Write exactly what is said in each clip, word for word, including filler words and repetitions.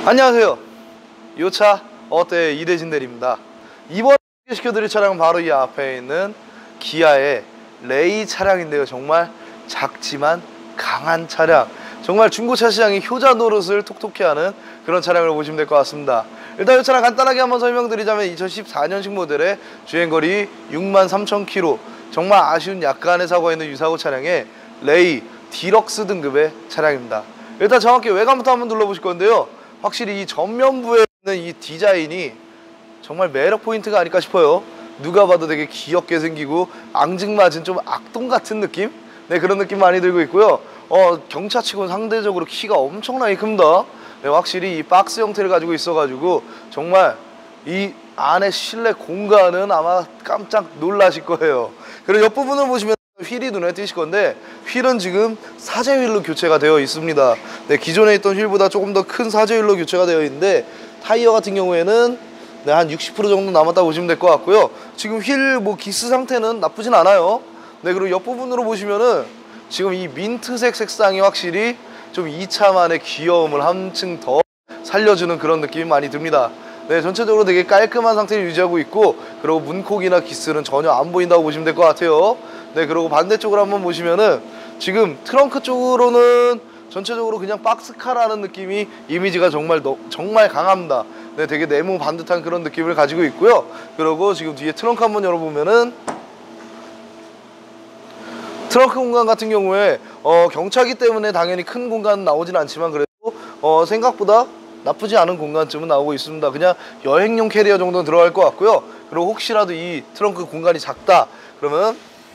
안녕하세요. 이 차 어때 이대진 대리입니다. 이번에 소개시켜드릴 차량은 바로 이 앞에 있는 기아의 레이 차량인데요. 정말 작지만 강한 차량, 정말 중고차 시장의 효자 노릇을 톡톡히 하는 그런 차량을 보시면 될 것 같습니다. 일단 이 차량 간단하게 한번 설명드리자면 이천십사 년식 모델의 주행거리 육만 삼천 킬로미터, 정말 아쉬운 약간의 사고가 있는 유사고 차량의 레이 디럭스 등급의 차량입니다. 일단 정확히 외관부터 한번 둘러보실 건데요. 확실히 이 전면부에 있는 이 디자인이 정말 매력 포인트가 아닐까 싶어요. 누가 봐도 되게 귀엽게 생기고 앙증맞은 좀 악동 같은 느낌? 네, 그런 느낌 많이 들고 있고요. 어, 경차치고는 상대적으로 키가 엄청나게 큽니다. 네, 확실히 이 박스 형태를 가지고 있어가지고 정말 이 안에 실내 공간은 아마 깜짝 놀라실 거예요. 그리고 옆부분을 보시면 휠이 눈에 띄실 건데, 휠은 지금 사제 휠로 교체가 되어 있습니다. 네, 기존에 있던 휠보다 조금 더 큰 사제 휠로 교체가 되어 있는데, 타이어 같은 경우에는 네, 한 육십 퍼센트 정도 남았다 보시면 될 것 같고요. 지금 휠 뭐 기스 상태는 나쁘진 않아요. 네, 그리고 옆부분으로 보시면은 지금 이 민트색 색상이 확실히 좀 이 차만의 귀여움을 한층 더 살려주는 그런 느낌이 많이 듭니다. 네, 전체적으로 되게 깔끔한 상태를 유지하고 있고, 그리고 문콕이나 기스는 전혀 안 보인다고 보시면 될 것 같아요. 네, 그리고 반대쪽으로 한번 보시면은 지금 트렁크 쪽으로는 전체적으로 그냥 박스카라는 느낌이, 이미지가 정말 너, 정말 강합니다. 네, 되게 네모 반듯한 그런 느낌을 가지고 있고요. 그리고 지금 뒤에 트렁크 한번 열어보면은 트렁크 공간 같은 경우에 어, 경차기 때문에 당연히 큰 공간은 나오진 않지만 그래도 어, 생각보다 나쁘지 않은 공간쯤은 나오고 있습니다. 그냥 여행용 캐리어 정도는 들어갈 것 같고요. 그리고 혹시라도 이 트렁크 공간이 작다 그러면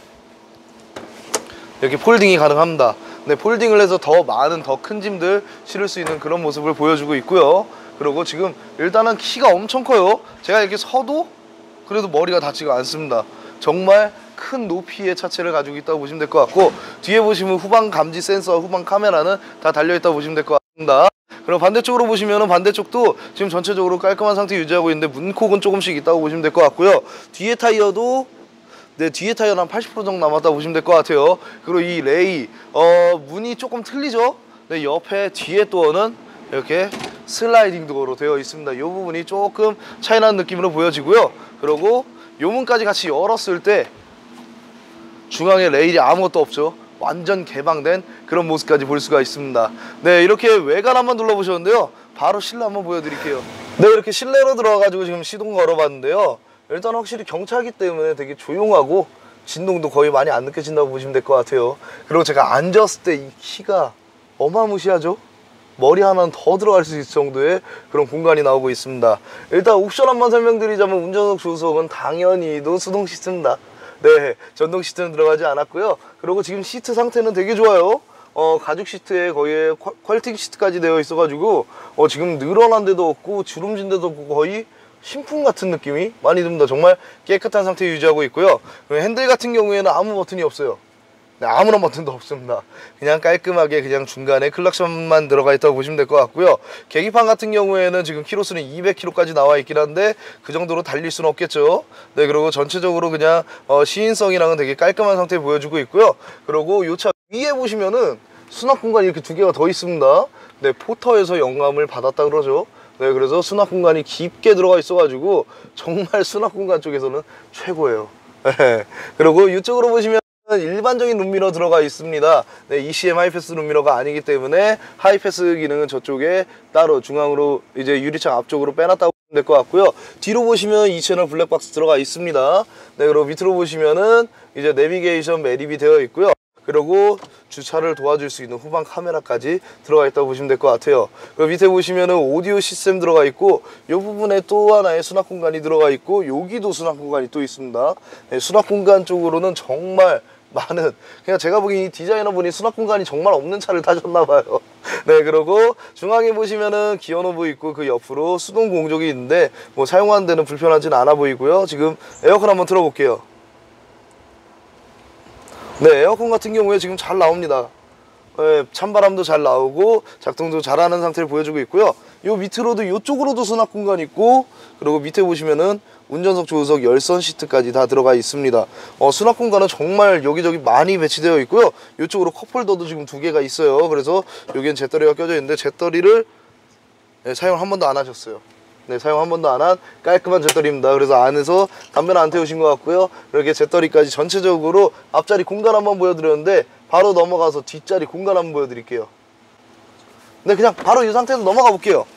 이렇게 폴딩이 가능합니다. 네, 폴딩을 해서 더 많은 더 큰 짐들 실을 수 있는 그런 모습을 보여주고 있고요. 그리고 지금 일단은 키가 엄청 커요. 제가 이렇게 서도 그래도 머리가 닿지가 않습니다. 정말 큰 높이의 차체를 가지고 있다고 보시면 될 것 같고, 뒤에 보시면 후방 감지 센서, 후방 카메라는 다 달려있다고 보시면 될 것 같습니다. 그리고 반대쪽으로 보시면은 반대쪽도 지금 전체적으로 깔끔한 상태 유지하고 있는데 문콕은 조금씩 있다고 보시면 될 것 같고요. 뒤에 타이어도 네, 뒤에 타이어는 한 팔십 퍼센트 정도 남았다고 보시면 될 것 같아요. 그리고 이 레이 어, 문이 조금 틀리죠? 네, 옆에 뒤에 도어는 이렇게 슬라이딩 도어로 되어 있습니다. 이 부분이 조금 차이나는 느낌으로 보여지고요. 그리고 요 문까지 같이 열었을 때 중앙에 레일이 아무것도 없죠. 완전 개방된 그런 모습까지 볼 수가 있습니다. 네, 이렇게 외관 한번 둘러보셨는데요. 바로 실내 한번 보여드릴게요. 네, 이렇게 실내로 들어가가지고 지금 시동 걸어봤는데요. 일단 확실히 경차기 때문에 되게 조용하고 진동도 거의 많이 안 느껴진다고 보시면 될 것 같아요. 그리고 제가 앉았을 때 이 키가 어마무시하죠? 머리 하나는 더 들어갈 수 있을 정도의 그런 공간이 나오고 있습니다. 일단 옵션 한번 설명드리자면 운전석 조수석은 당연히도 수동 시트입니다. 네, 전동 시트는 들어가지 않았고요. 그리고 지금 시트 상태는 되게 좋아요. 어, 가죽 시트에 거의 퀄팅 시트까지 되어 있어가지고 어, 지금 늘어난 데도 없고 주름진 데도 없고 거의 신품 같은 느낌이 많이 듭니다. 정말 깨끗한 상태 유지하고 있고요. 핸들 같은 경우에는 아무 버튼이 없어요. 네, 아무런 버튼도 없습니다. 그냥 깔끔하게 그냥 중간에 클락션만 들어가 있다고 보시면 될 것 같고요. 계기판 같은 경우에는 지금 키로수는 이백 킬로미터까지 나와 있긴 한데 그 정도로 달릴 수는 없겠죠. 네, 그리고 전체적으로 그냥 어, 시인성이랑은 되게 깔끔한 상태 보여주고 있고요. 그리고 이 차 위에 보시면은 수납 공간이 이렇게 두 개가 더 있습니다. 네, 포터에서 영감을 받았다 그러죠. 네, 그래서 수납 공간이 깊게 들어가 있어가지고 정말 수납 공간 쪽에서는 최고예요. 네, 그리고 이쪽으로 보시면 일반적인 룸미러 들어가 있습니다. 네, 이씨엠 하이패스 룸미러가 아니기 때문에 하이패스 기능은 저쪽에 따로 중앙으로 이제 유리창 앞쪽으로 빼놨다고 보시면 될 것 같고요. 뒤로 보시면 이 채널 블랙박스 들어가 있습니다. 네, 그리고 밑으로 보시면은 이제 내비게이션 매립이 되어 있고요. 그리고 주차를 도와줄 수 있는 후방 카메라까지 들어가 있다고 보시면 될 것 같아요. 그리고 밑에 보시면은 오디오 시스템 들어가 있고, 이 부분에 또 하나의 수납 공간이 들어가 있고, 여기도 수납 공간이 또 있습니다. 네, 수납 공간 쪽으로는 정말 많은, 그냥 제가 보기엔 이 디자이너분이 수납 공간이 정말 없는 차를 타셨나봐요. 네, 그리고 중앙에 보시면은 기어 노브 있고 그 옆으로 수동 공조기 있는데 뭐 사용하는 데는 불편하지는 않아 보이고요. 지금 에어컨 한번 틀어볼게요. 네, 에어컨 같은 경우에 지금 잘 나옵니다. 네, 찬바람도 잘 나오고 작동도 잘하는 상태를 보여주고 있고요. 요 밑으로도 이쪽으로도 수납 공간이 있고, 그리고 밑에 보시면은 운전석 조수석 열선 시트까지 다 들어가 있습니다. 어, 수납 공간은 정말 여기저기 많이 배치되어 있고요. 이쪽으로 컵홀더도 지금 두 개가 있어요. 그래서 여기엔 제떨이가 껴져 있는데 제떨이를 네, 사용 한 번도 안 하셨어요. 네, 사용 한 번도 안 한 깔끔한 잿더리입니다. 그래서 안에서 담배는 안 태우신 것 같고요. 이렇게 잿더리까지 전체적으로 앞자리 공간 한번 보여드렸는데 바로 넘어가서 뒷자리 공간 한번 보여드릴게요. 네, 그냥 바로 이 상태에서 넘어가 볼게요.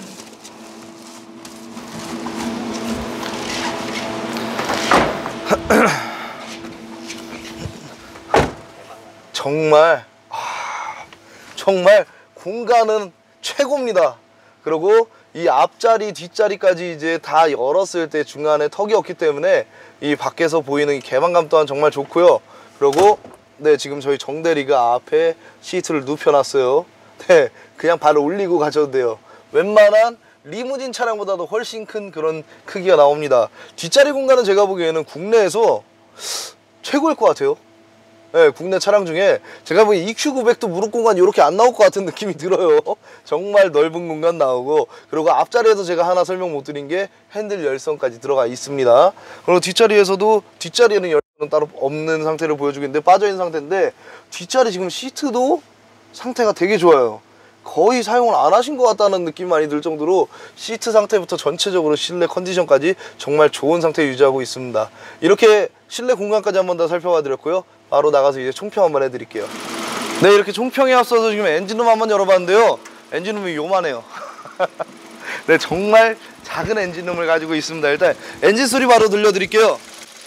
정말 아, 정말 공간은 최고입니다. 그리고 이 앞자리 뒷자리까지 이제 다 열었을 때 중간에 턱이 없기 때문에 이 밖에서 보이는 이 개방감 또한 정말 좋고요. 그리고 네, 지금 저희 정대리가 앞에 시트를 눕혀놨어요. 네, 그냥 발을 올리고 가셔도 돼요. 웬만한 리무진 차량보다도 훨씬 큰 그런 크기가 나옵니다. 뒷자리 공간은 제가 보기에는 국내에서 최고일 것 같아요. 네, 국내 차량 중에 제가 보기엔 이큐 구백도 무릎 공간 이렇게 안 나올 것 같은 느낌이 들어요. 정말 넓은 공간 나오고, 그리고 앞자리에서 제가 하나 설명 못 드린 게 핸들 열선까지 들어가 있습니다. 그리고 뒷자리에서도, 뒷자리에는 열선은 따로 없는 상태를 보여주고 있는데 빠져 있는 상태인데, 뒷자리 지금 시트도 상태가 되게 좋아요. 거의 사용을 안 하신 것 같다는 느낌 많이 들 정도로 시트 상태부터 전체적으로 실내 컨디션까지 정말 좋은 상태 유지하고 있습니다. 이렇게 실내 공간까지 한번 더 살펴봐 드렸고요. 바로 나가서 이제 총평 한번 해드릴게요. 네, 이렇게 총평에 앞서서 지금 엔진룸 한번 열어봤는데요. 엔진룸이 요만해요. 네, 정말 작은 엔진룸을 가지고 있습니다. 일단 엔진 소리 바로 들려드릴게요.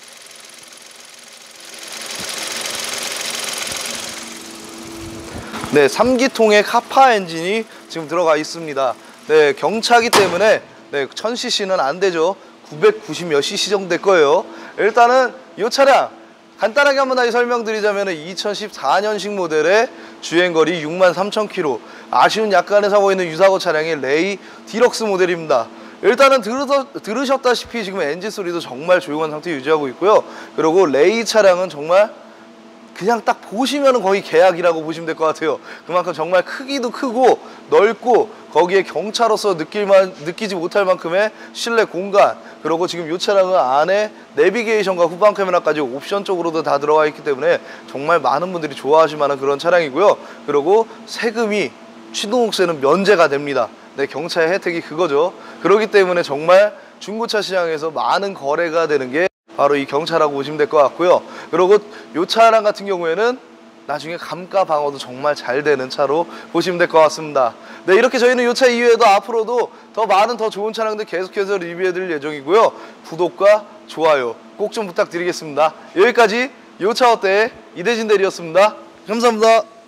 네, 삼 기통의 카파 엔진이 지금 들어가 있습니다. 네, 경차기 때문에 네, 천 씨씨는 안 되죠. 구백구십 몇 씨씨 정도 될 거예요. 일단은 이 차량 간단하게 한번 다시 설명드리자면 이천십사 년식 모델의 주행거리 육만 삼천 킬로미터, 아쉬운 약간의 사고 있는 유사고 차량의 레이 디럭스 모델입니다. 일단은 들으서, 들으셨다시피 지금 엔진 소리도 정말 조용한 상태 유지하고 있고요. 그리고 레이 차량은 정말 그냥 딱 보시면 거의 계약이라고 보시면 될 것 같아요. 그만큼 정말 크기도 크고 넓고, 거기에 경차로서 느낄만, 느끼지 못할 만큼의 실내 공간, 그리고 지금 이 차량은 안에 내비게이션과 후방 카메라까지 옵션 쪽으로도 다 들어가 있기 때문에 정말 많은 분들이 좋아하실 만한 그런 차량이고요. 그리고 세금이 취등록세는 면제가 됩니다. 네, 경차의 혜택이 그거죠. 그렇기 때문에 정말 중고차 시장에서 많은 거래가 되는 게 바로 이 경차라고 보시면 될 것 같고요. 그리고 이 차량 같은 경우에는 나중에 감가 방어도 정말 잘 되는 차로 보시면 될 것 같습니다. 네, 이렇게 저희는 이 차 이후에도 앞으로도 더 많은 더 좋은 차량들 계속해서 리뷰해 드릴 예정이고요. 구독과 좋아요 꼭 좀 부탁드리겠습니다. 여기까지 이 차 어때 이대진 대리였습니다. 감사합니다.